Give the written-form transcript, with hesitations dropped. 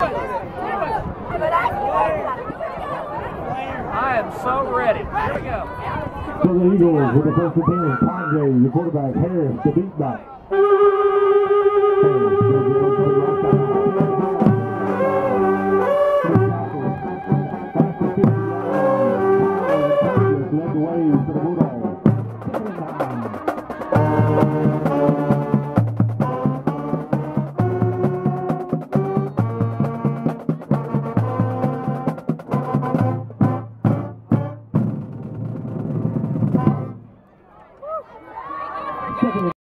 I am so ready. Here we go. For the Eagles with the first appearance, Padre, your quarterback, Harris, the beat back.